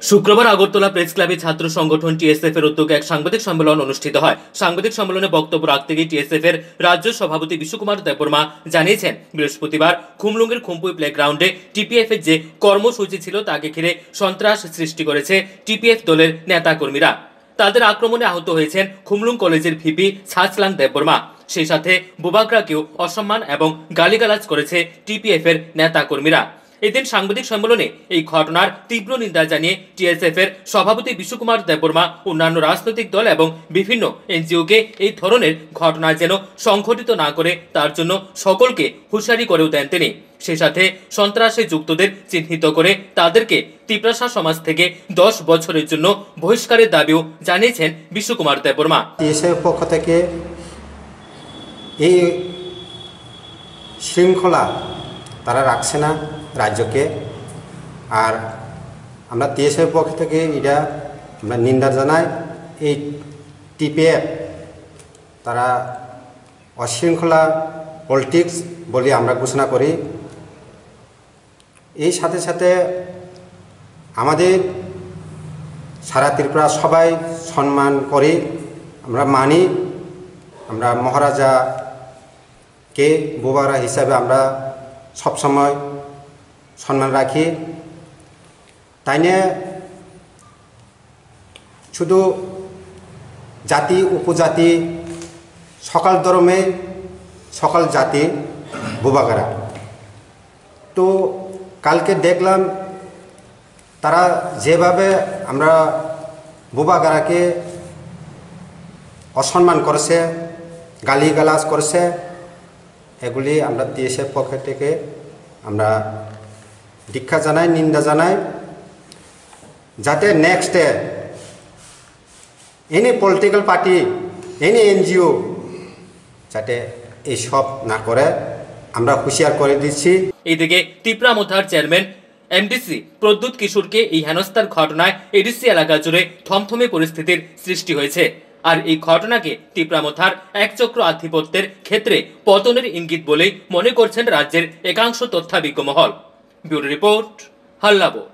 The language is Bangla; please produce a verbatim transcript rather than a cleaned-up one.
শুক্রবার আগরতলা প্রেস ক্লাবে ছাত্র সংগঠন টিএসএফ এর উদ্যোগে এক সাংবাদিক সম্মেলন অনুষ্ঠিত হয়। সাংবাদিক সম্মেলনে বক্তব্য রাখতে গিয়ে টিএসএফ এর রাজ্য সভাপতি বিশ্বকুমার দেববর্মা জানিয়েছেন, বৃহস্পতিবার খুমলুঙ্গের খুমপুই প্লেগ্রাউন্ডে টিপিএফ এর যে কর্মসূচি ছিল তাকে ঘিরে সন্ত্রাস সৃষ্টি করেছে টিপিএফ দলের নেতাকর্মীরা। তাদের আক্রমণে আহত হয়েছেন খুমলুং কলেজের ভিপি ছাচলাং দেববর্মা। সেই সাথে বুবাকরাকেও অসম্মান এবং গালিগালাজ করেছে টিপিএফ এর নেতাকর্মীরা। এদিন সাংবাদিক সম্মেলনে এই ঘটনার তীব্র নিন্দা জানিয়ে টিএসএফ এর সভাপতি বিশ্বকুমার দেববর্মা অন্যান্য রাজনৈতিক দল এবং বিভিন্ন এনজিওকে এই ধরনের ঘটনা যেন সংঘটিত না করে তার জন্য সকলকে হুঁশিয়ারি করেও দেন তিনি। সেই সাথে সন্ত্রাসে যুক্তদের চিহ্নিত করে তাদেরকে তিপ্রাসা সমাজ থেকে দশ বছরের জন্য বহিষ্কারের দাবিও জানিয়েছেন বিশ্বকুমার দেববর্মা। টিএসএফ পক্ষ থেকে এই শৃঙ্খলা তারা রাখছে না রাজ্যকে, আর আমরা টিএসএফ পক্ষ থেকে এটা আমরা নিন্দা জানাই। এই টিপিএফ তারা অশৃঙ্খলা পলিটিক্স বলে আমরা ঘোষণা করি। এই সাথে সাথে আমাদের সারা ত্রিপুরা সবাই সম্মান করি, আমরা মানি, আমরা মহারাজাকে বুবারা হিসাবে আমরা সবসময় সম্মান রাখি। তাই নিয়ে শুধু জাতি উপজাতি সকল ধর্মে সকল জাতি বুবাগারা। তো কালকে দেখলাম তারা যেভাবে আমরা বুবাগারাকে অসম্মান করেছে, গালিগালাজ করেছে, এগুলি আমরা টিএসএফ পক্ষ থেকে আমরা দীক্ষা জানাই, নিন্দা জানাই, যাতে নেক্সটে any political party any NGO যাতে এইসব না করে আমরা হুঁশিয়ার করে দিচ্ছি। এইদিকে টিপরামথার চেয়ারম্যান এমডিসি প্রদ্যুৎ কিশোরকে এই হেনস্থার ঘটনায় এডিসি এলাকা জুড়ে থমথমে পরিস্থিতির সৃষ্টি হয়েছে। আর এই ঘটনাকে টিপরামথার একচক্র আধিপত্যের ক্ষেত্রে পতনের ইঙ্গিত বলেই মনে করছেন রাজ্যের একাংশ তথ্যাবিজ্ঞ মহল। Bureau report, হাল্লাবো।